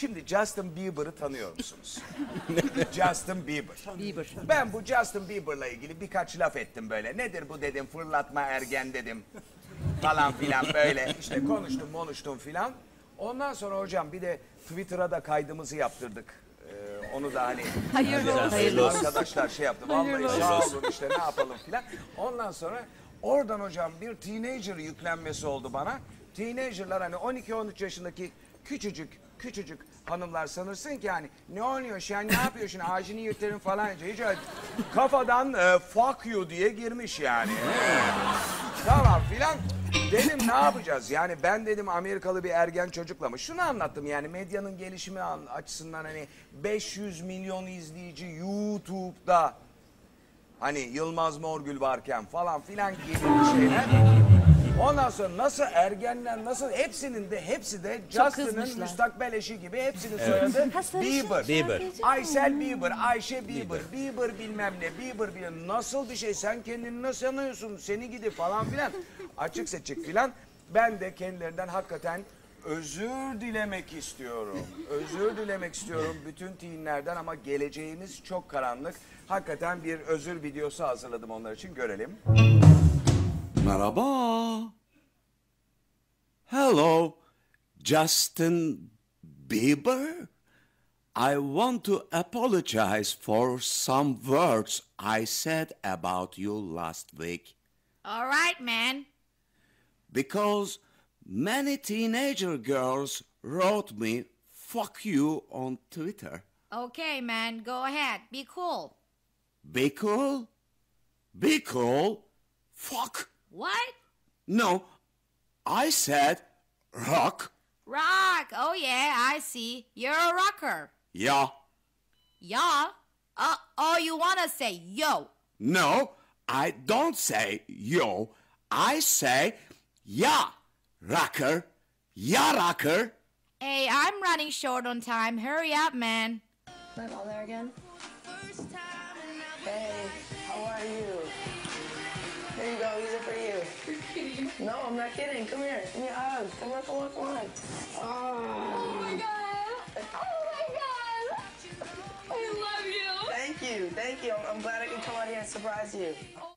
Şimdi Justin Bieber'ı tanıyor musunuz? Justin Bieber. Ben bu Justin Bieber'la ilgili birkaç laf ettim böyle. Nedir bu dedim, fırlatma ergen dedim. Falan filan böyle. İşte konuştum filan. Ondan sonra hocam bir de Twitter'a da kaydımızı yaptırdık. Onu da hani hayırlı olsun. Arkadaşlar şey yaptı. Vallahi sağ olun işte ne yapalım filan. Ondan sonra oradan hocam bir teenager yüklenmesi oldu bana. Teenager'lar hani 12-13 yaşındaki küçücük hanımlar sanırsın ki hani ne oluyor sen ne yapıyorsun ağacını yırtarım falan. Hiç kafadan fuck you diye girmiş yani. Tamam filan. Dedim ne yapacağız? Yani ben dedim Amerikalı bir ergen çocukla mı? Şunu anlattım yani medyanın gelişimi açısından hani 500 milyon izleyici YouTube'da hani Yılmaz Morgül varken falan filan gibi şeyler. Ondan sonra nasıl ergenler nasıl hepsi de Justin'ın müstakbel eşi gibi hepsinin soyadı Bieber. Aysel Bieber, Ayşe Bieber, Bieber bilmem ne, Bieber bilmem nasıl bir şey sen kendini nasıl sanıyorsun seni gidi falan filan açık seçik filan ben de kendilerinden hakikaten özür dilemek istiyorum. Özür dilemek istiyorum bütün teenlerden ama geleceğimiz çok karanlık. Hakikaten bir özür videosu hazırladım onlar için görelim. Merhaba. Hello, Justin Bieber. I want to apologize for some words I said about you last week. All right, man. Because many teenager girls wrote me fuck you on Twitter. Okay, man, go ahead. Be cool. Be cool? Be cool? Fuck. What? No, I said rock. Rock. Oh, yeah, I see. You're a rocker. Yeah. Yeah? Oh, you want to say yo. No, I don't say yo. I say yeah, rocker. Yeah, rocker. Hey, I'm running short on time. Hurry up, man. Am I all there again? Hey, how are you? Here you go, these are for you. You're kidding. No, I'm not kidding. Come here. Give me a hug. Come on, come on, come on. Oh my god. Oh my god. I love you. Thank you. Thank you. I'm glad I could come out here and surprise you.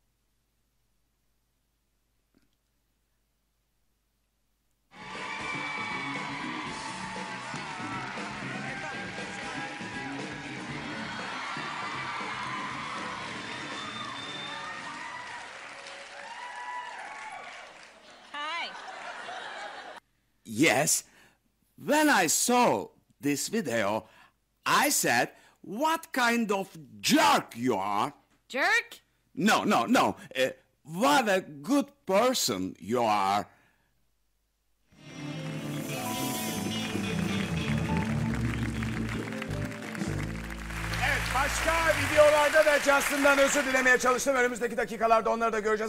Yes, when I saw this video, I said, what kind of jerk you are? Jerk? No. What a good person you are. Evet başka videolarda da Justin'dan özür dilemeye çalıştım. Önümüzdeki dakikalarda onları da göreceğiz.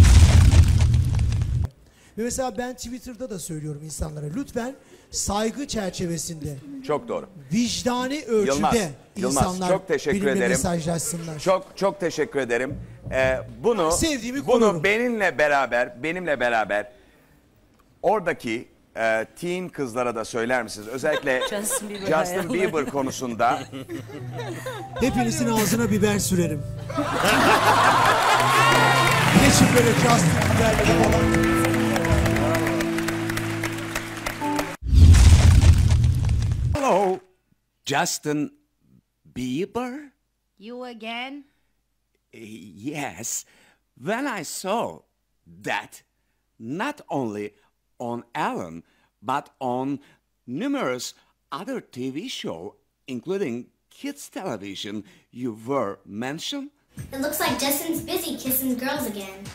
Ve mesela ben Twitter'da da söylüyorum insanlara lütfen saygı çerçevesinde Çok doğru. vicdani ölçüde Yılmaz, insanlar çok teşekkür benimle ederim. mesajlaşsınlar. Çok teşekkür ederim. Bunu Sevdiğimi korurum. benimle beraber oradaki teen kızlara da söyler misiniz? Özellikle Justin Bieber konusunda. Hepinizin ağzına biber sürerim. Geçin böyle Justin biberleri falan. Hello, Justin Bieber? You again? Yes, when I saw that, not only on Ellen, but on numerous other TV shows, including kids television, you were mentioned. It looks like Justin's busy kissing girls again.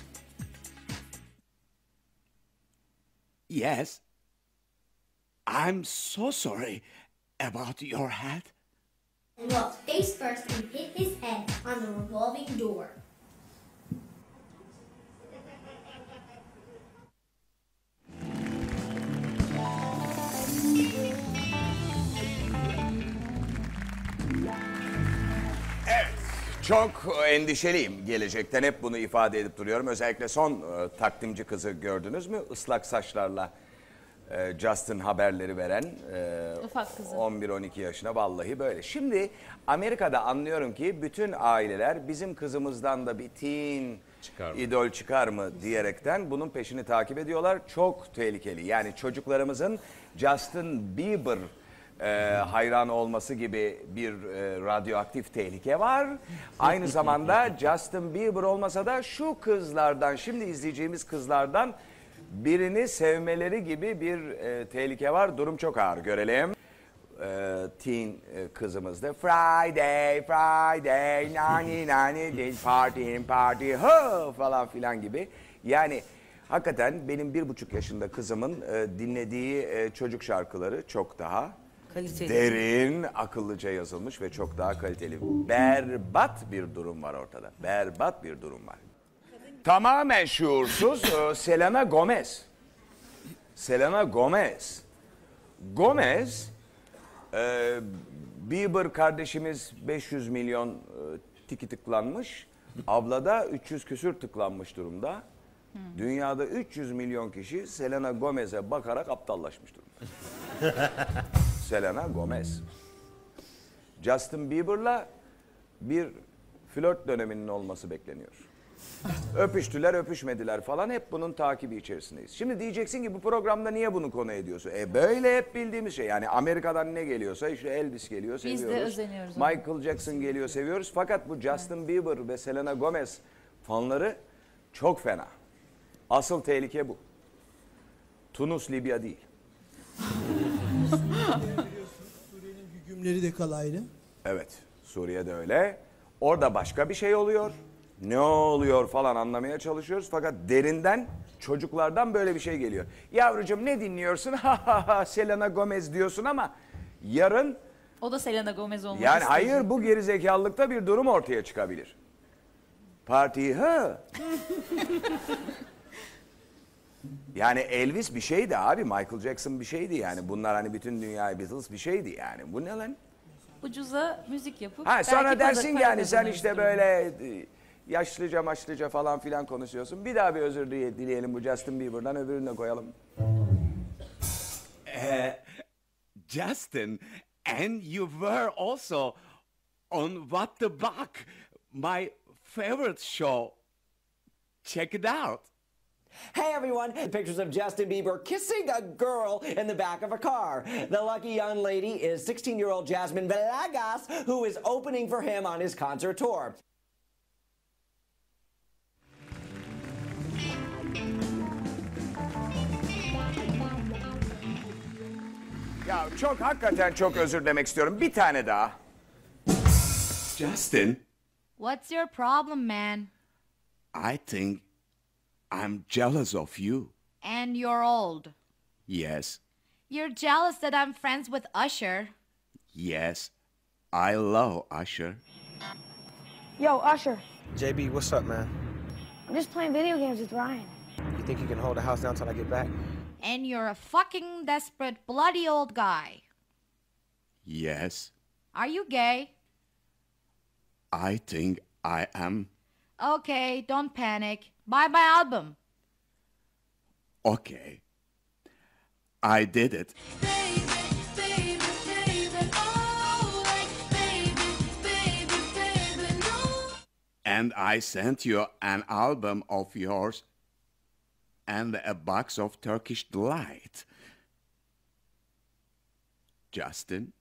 Yes, I'm so sorry about your head. And walked face first and hit his head on the revolving door. Evet, çok endişeliyim gelecekten. Hep bunu ifade edip duruyorum. Özellikle son takdimci kızı gördünüz mü? Islak saçlarla Justin haberleri veren Ufak kızı. 11-12 yaşına vallahi böyle. Şimdi Amerika'da anlıyorum ki bütün aileler bizim kızımızdan da bir teen idol çıkar mı diyerekten bunun peşini takip ediyorlar. Çok tehlikeli. Yani çocuklarımızın Justin Bieber hayran olması gibi bir radyoaktif tehlike var. Aynı zamanda Justin Bieber olmasa da şu kızlardan, şimdi izleyeceğimiz kızlardan birini sevmeleri gibi bir tehlike var. Durum çok ağır. Görelim. Teen kızımız da Friday, nani, party, ho falan filan gibi. Yani hakikaten benim 1,5 yaşında kızımın dinlediği çocuk şarkıları çok daha Kaliteli. derin, akıllıca yazılmış ve çok daha kaliteli. Berbat bir durum var ortada. Berbat bir durum var. Tamamen şuursuz Selena Gomez. Selena Gomez. Gomez, Bieber kardeşimiz 500 milyon tiki tıklanmış. Ablada 300 küsür tıklanmış durumda. Dünyada 300 milyon kişi Selena Gomez'e bakarak aptallaşmış durumda. Selena Gomez. Justin Bieber'la bir flört döneminin olması bekleniyor. Öpüştüler, öpüşmediler falan, hep bunun takibi içerisindeyiz. Şimdi diyeceksin ki bu programda niye bunu konu ediyorsun? Böyle hep bildiğimiz şey. Yani Amerika'dan ne geliyorsa işte Elvis geliyor, seviyoruz. Biz de özeniyoruz ona. Michael Jackson geliyor, seviyoruz. Fakat bu Justin Bieber ve Selena Gomez fanları çok fena. Asıl tehlike bu. Tunus, Libya değil. Suriye'nin hükümleri de kalaylı. Evet, Suriye'de öyle. Orada başka bir şey oluyor. Ne oluyor falan anlamaya çalışıyoruz. Fakat derinden, çocuklardan böyle bir şey geliyor. Yavrucuğum ne dinliyorsun? Selena Gomez diyorsun ama yarın... O da Selena Gomez olmak Yani istiyor. hayır, bu gerizekalılıkta bir durum ortaya çıkabilir. Parti ha. Yani Elvis bir şeydi abi, Michael Jackson bir şeydi yani. Bunlar hani bütün dünyaya, Beatles bir şeydi yani. Bu ne lan? Ucuza müzik yapıp... Ha, sonra belki dersin para yani sen kazanırız işte durumda. böyle yaşlıca maçlıca falan filan konuşuyorsun. Bir daha bir özür dileyelim bu Justin Bieber'dan, öbürünü de koyalım. Justin, and you were also on What the Buck, my favorite show. Check it out. Hey everyone, pictures of Justin Bieber kissing a girl in the back of a car. The lucky young lady is 16-year-old Jasmine Villegas, who is opening for him on his concert tour. Ya çok, hakikaten çok özür demek istiyorum. Bir tane daha. Justin, What's your problem, man? I think I'm jealous of you. And you're old. Yes, You're jealous that I'm friends with Usher. yes, I love Usher. Yo, Usher, JB, what's up, man? I'm just playing video games with Ryan. You think you can hold the house down till I get back? And you're a fucking desperate, bloody old guy. Yes, Are you gay? I think I am. Okay, don't panic. Buy my album. Okay, I did it. And I sent you an album of yours and a box of Turkish Delight. Justin?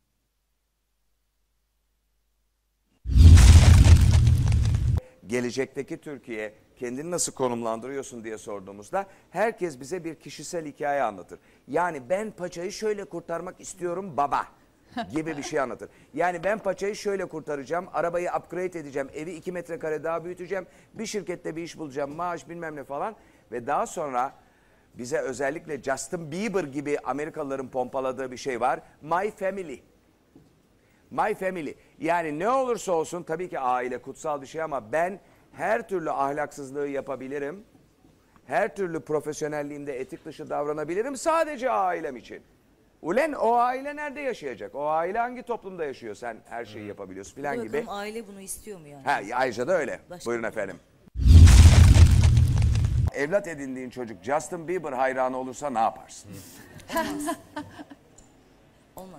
Gelecekteki Türkiye, kendini nasıl konumlandırıyorsun diye sorduğumuzda herkes bize bir kişisel hikaye anlatır. Yani ben paçayı şöyle kurtarmak istiyorum baba gibi bir şey anlatır. Yani ben paçayı şöyle kurtaracağım, arabayı upgrade edeceğim, evi 2 metrekare daha büyüteceğim, bir şirkette bir iş bulacağım, maaş bilmem ne falan. Ve daha sonra bize özellikle Justin Bieber gibi Amerikalıların pompaladığı bir şey var. My Family. My Family. Yani ne olursa olsun, tabii ki aile kutsal bir şey ama ben her türlü ahlaksızlığı yapabilirim. Her türlü profesyonelliğimde etik dışı davranabilirim sadece ailem için. Ulen o aile nerede yaşayacak? O aile hangi toplumda yaşıyor? Sen her şeyi yapabiliyorsun falan gibi. Bakalım aile bunu istiyor mu yani? Ha, ayrıca da öyle. Başka Buyurun bir- efendim. Evlat edindiğin çocuk Justin Bieber hayranı olursa ne yaparsın? Olmaz.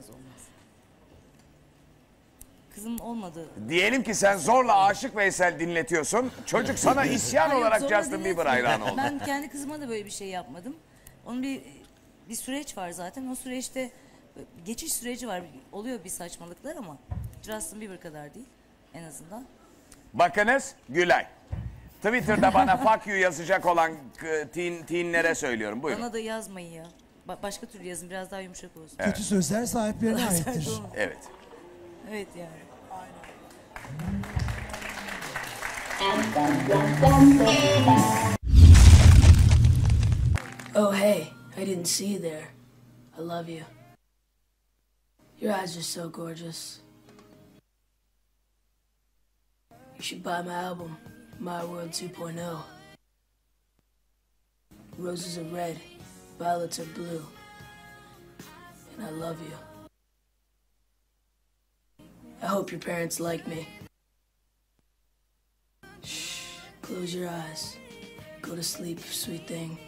Kızım olmadı. Diyelim ki sen zorla Aşık Veysel dinletiyorsun. Çocuk sana isyan Yok, olarak zorla Justin Bieber hayranı oldu. Ben kendi kızıma da böyle bir şey yapmadım. Onun bir süreç var zaten. O süreçte geçiş süreci var. Oluyor bir saçmalıklar ama Justin Bieber kadar değil en azından. Bakınız Gülay. Twitter'da bana fuck you yazacak olan teenlere söylüyorum. Buyurun. Bana da yazmayın ya. Başka türlü yazın, biraz daha yumuşak olsun. Kötü sözler sahiplerine aittir. Evet. Evet yani. Oh, hey, I didn't see you there. I love you. Your eyes are so gorgeous. You should buy my album, My World 2.0. Roses are red, violets are blue. And I love you. I hope your parents like me. Shh, close your eyes. Go to sleep, sweet thing.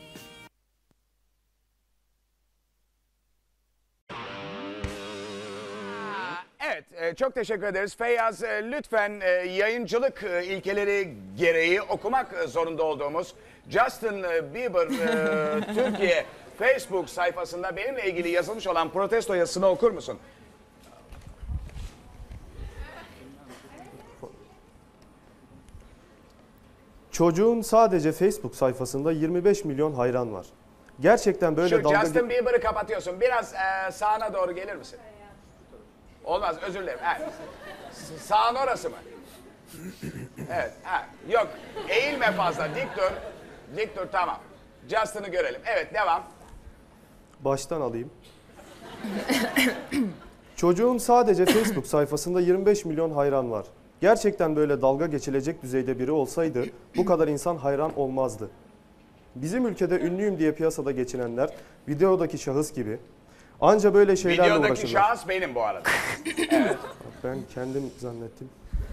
Evet, çok teşekkür ederiz. Feyyaz, lütfen yayıncılık ilkeleri gereği okumak zorunda olduğumuz Justin Bieber Türkiye Facebook sayfasında benimle ilgili yazılmış olan protesto yazısını okur musun? Çocuğun sadece Facebook sayfasında 25 milyon hayran var. Gerçekten böyle Şu Justin Bieber'ı kapatıyorsun. Biraz sağına doğru gelir misin? Olmaz, özür dilerim. Evet. Sağın orası mı? Evet. Ha. Yok, eğilme fazla. Dik dur. Dik dur, tamam. Justin'ı görelim. Evet, devam. Baştan alayım. Çocuğun sadece Facebook sayfasında 25 milyon hayran var. Gerçekten böyle dalga geçilecek düzeyde biri olsaydı bu kadar insan hayran olmazdı. Bizim ülkede ünlüyüm diye piyasada geçinenler videodaki şahıs gibi anca böyle şeylerle uğraşırlar. Videodaki şahıs benim bu arada. Evet. Ben kendim zannettim.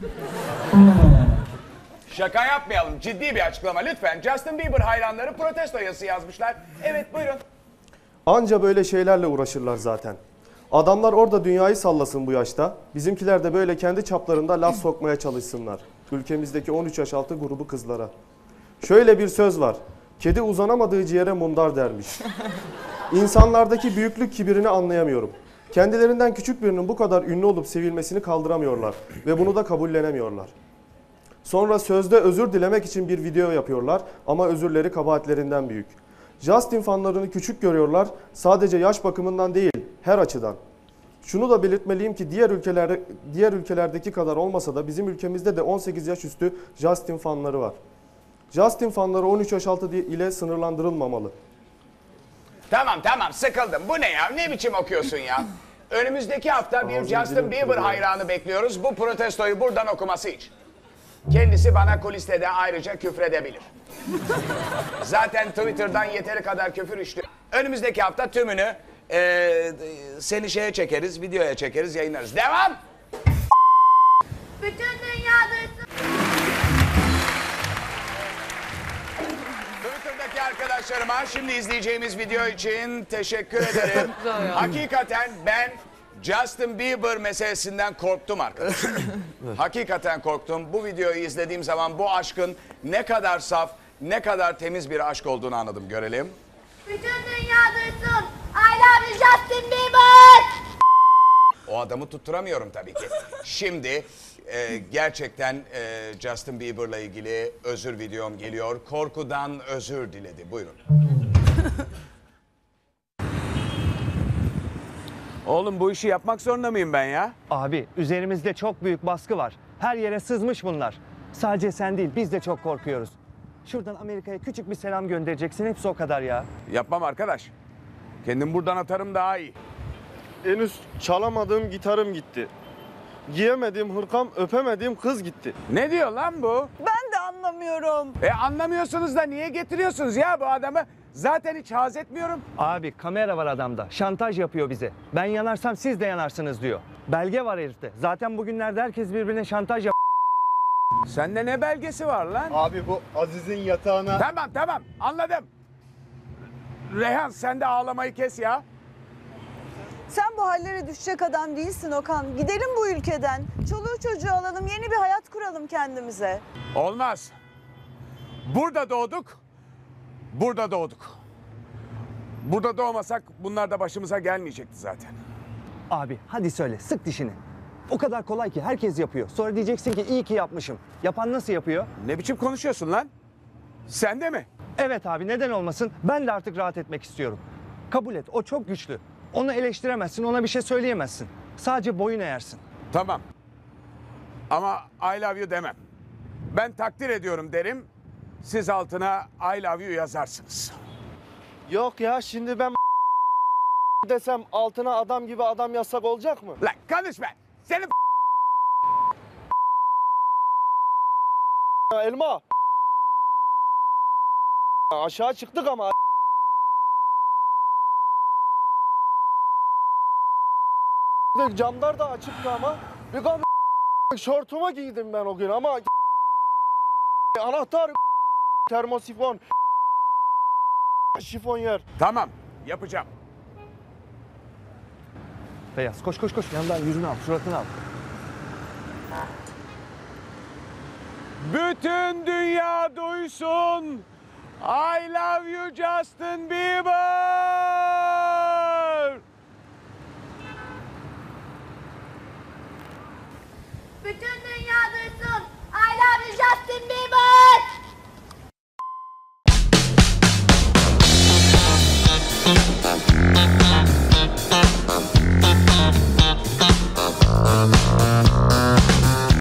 Şaka yapmayalım. Ciddi bir açıklama lütfen. Justin Bieber hayranları protesto yazısı yazmışlar. Evet, buyurun. Anca böyle şeylerle uğraşırlar zaten. Adamlar orada dünyayı sallasın bu yaşta. Bizimkiler de böyle kendi çaplarında laf sokmaya çalışsınlar. Ülkemizdeki 13 yaş altı grubu kızlara. Şöyle bir söz var. Kedi uzanamadığı ciğere mundar dermiş. İnsanlardaki büyüklük kibirini anlayamıyorum. Kendilerinden küçük birinin bu kadar ünlü olup sevilmesini kaldıramıyorlar ve bunu da kabullenemiyorlar. Sonra sözde özür dilemek için bir video yapıyorlar ama özürleri kabahatlerinden büyük. Justin fanlarını küçük görüyorlar, sadece yaş bakımından değil, her açıdan. Şunu da belirtmeliyim ki diğer ülkelerdeki kadar olmasa da bizim ülkemizde de 18 yaş üstü Justin fanları var. Justin fanları 13 yaş altı ile sınırlandırılmamalı. Tamam, sıkıldım. Bu ne ya? Ne biçim okuyorsun ya? Önümüzdeki hafta bir Justin Bieber hayranı bekliyoruz. Bu protestoyu buradan okuması için. Kendisi bana kuliste de ayrıca küfredebilir. Zaten Twitter'dan yeteri kadar küfür işliyor. Önümüzdeki hafta tümünü seni şeye çekeriz, videoya çekeriz, yayınlarız. Devam! Bütün dünyada... Twitter'daki arkadaşlarıma şimdi izleyeceğimiz video için teşekkür ederim. Hakikaten ben Justin Bieber meselesinden korktum arkadaşlar. Hakikaten korktum. Bu videoyu izlediğim zaman bu aşkın ne kadar saf, ne kadar temiz bir aşk olduğunu anladım. Görelim. Bütün dünya duysun. I love you Justin Bieber. O adamı tutturamıyorum tabii ki. Şimdi gerçekten Justin Bieber'la ilgili özür videom geliyor. Korkudan özür diledi. Buyurun. Oğlum bu işi yapmak zorunda mıyım ben ya? Abi üzerimizde çok büyük baskı var. Her yere sızmış bunlar. Sadece sen değil, biz de çok korkuyoruz. Şuradan Amerika'ya küçük bir selam göndereceksin, hepsi o kadar ya. Yapmam arkadaş. Kendim buradan atarım daha iyi. Henüz çalamadığım gitarım gitti. Giyemediğim hırkam, öpemediğim kız gitti. Ne diyor lan bu? Ben de anlamıyorum. Anlamıyorsunuz da niye getiriyorsunuz ya bu adamı? Zaten hiç haz etmiyorum. Abi kamera var adamda, şantaj yapıyor bize. Ben yanarsam siz de yanarsınız diyor. Belge var herifte. Zaten bugünlerde herkes birbirine şantaj yapıyor. Sende ne belgesi var lan? Abi bu Aziz'in yatağına... Tamam anladım. Reyhan sen de ağlamayı kes ya. Sen bu hallere düşecek adam değilsin Okan. Gidelim bu ülkeden. Çoluğu çocuğu alalım, yeni bir hayat kuralım kendimize. Olmaz. Burada doğduk. Burada doğduk. Burada doğmasak bunlar da başımıza gelmeyecekti zaten. Abi hadi söyle, sık dişini. O kadar kolay ki herkes yapıyor. Sonra diyeceksin ki iyi ki yapmışım. Yapan nasıl yapıyor? Ne biçim konuşuyorsun lan? Sen de mi? Evet abi, neden olmasın? Ben de artık rahat etmek istiyorum. Kabul et, o çok güçlü. Onu eleştiremezsin, ona bir şey söyleyemezsin. Sadece boyun eğersin. Tamam. Ama I love you demem. Ben takdir ediyorum derim. Siz altına I love you yazarsınız. Yok ya, şimdi ben desem altına adam gibi adam yazsak olacak mı? Lan konuşma. Senin Elma. Aşağı çıktık ama. Camlar da açıktı ama. Bir kan şortumu giydim ben o gün ama. Anahtar termosifon. Şifonyer. Tamam, yapacağım. Beyaz, koş koş koş. Yandan yüzünü al, suratını al. Bütün dünya duysun. I love you Justin Bieber. Bütün dünya duysun. I love you Justin Bieber.